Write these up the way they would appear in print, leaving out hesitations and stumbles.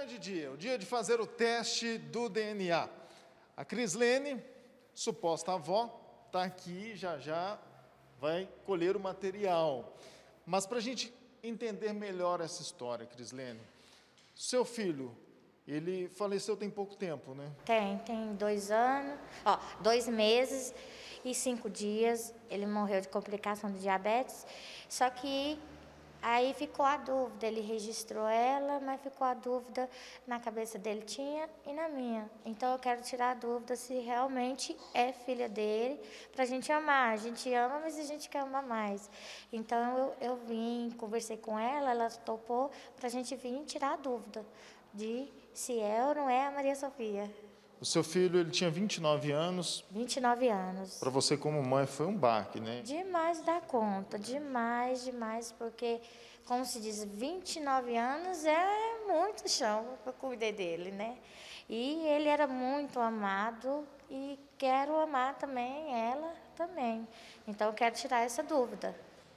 grande dia, o dia de fazer o teste do DNA. A Crislene, suposta avó, está aqui, já vai colher o material. Mas para a gente entender melhor essa história, Crislene, seu filho, ele faleceu tem pouco tempo, né? Tem 2 anos, 2 meses e 5 dias. Ele morreu de complicação do diabetes. Só que aí ficou a dúvida, ele registrou ela, mas ficou a dúvida na cabeça dele tinha e na minha. Então eu quero tirar a dúvida se realmente é filha dele, para a gente amar. A gente ama, mas a gente quer amar mais. Então eu vim, conversei com ela topou para a gente vir tirar a dúvida de se é ou não é a Maria Sofia. O seu filho, ele tinha 29 anos. 29 anos. Para você como mãe foi um baque, né? Demais da conta, demais, porque, como se diz, 29 anos é muito chão para cuidar dele, né? E ele era muito amado e quero amar também ela também. Então, eu quero tirar essa dúvida.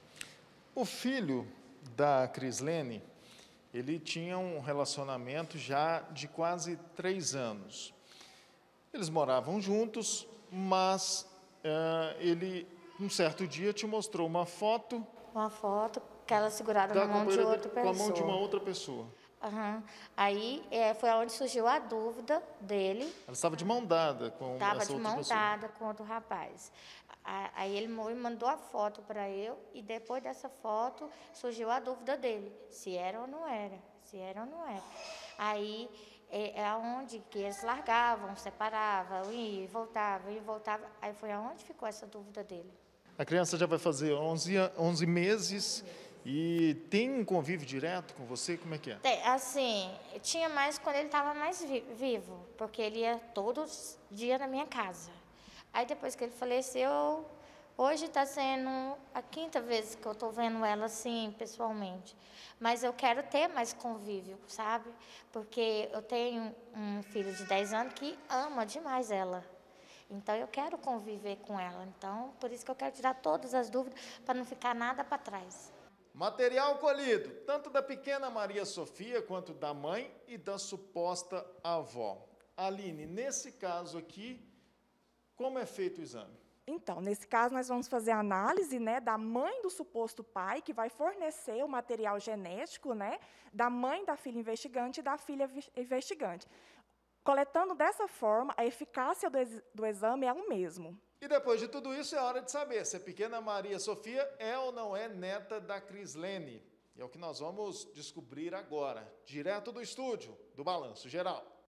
O filho da Crislene, ele tinha um relacionamento já de quase 3 anos. Eles moravam juntos, mas ele, um certo dia, te mostrou uma foto... Uma foto que ela segurada na mão de outra pessoa. Com a mão de uma outra pessoa. Uhum. Aí foi onde surgiu a dúvida dele. Ela estava de mão dada com essa outra pessoa. Estava de mão dada com outro rapaz. Aí ele mandou a foto para eu e depois dessa foto surgiu a dúvida dele, se era ou não era, se era ou não era. Aí é aonde que eles largavam, separavam, ia e voltava, Aí foi aonde ficou essa dúvida dele. A criança já vai fazer 11 meses e tem um convívio direto com você? Como é que é? Assim, tinha mais quando ele estava mais vivo, porque ele ia todos dia na minha casa. Aí depois que ele faleceu, hoje está sendo a 5ª vez que eu estou vendo ela assim, pessoalmente. Mas eu quero ter mais convívio, sabe? Porque eu tenho um filho de 10 anos que ama demais ela. Então eu quero conviver com ela. Então, por isso que eu quero tirar todas as dúvidas, para não ficar nada para trás. Material colhido, tanto da pequena Maria Sofia, quanto da mãe e da suposta avó. Aline, nesse caso aqui, como é feito o exame? Então, nesse caso, nós vamos fazer a análise, né, da mãe do suposto pai, que vai fornecer o material genético, né, da mãe da filha investigante e da filha investigante. Coletando dessa forma, a eficácia do exame é o mesmo. E depois de tudo isso, é hora de saber se a pequena Maria Sofia é ou não é neta da Crislene. E é o que nós vamos descobrir agora, direto do estúdio do Balanço Geral.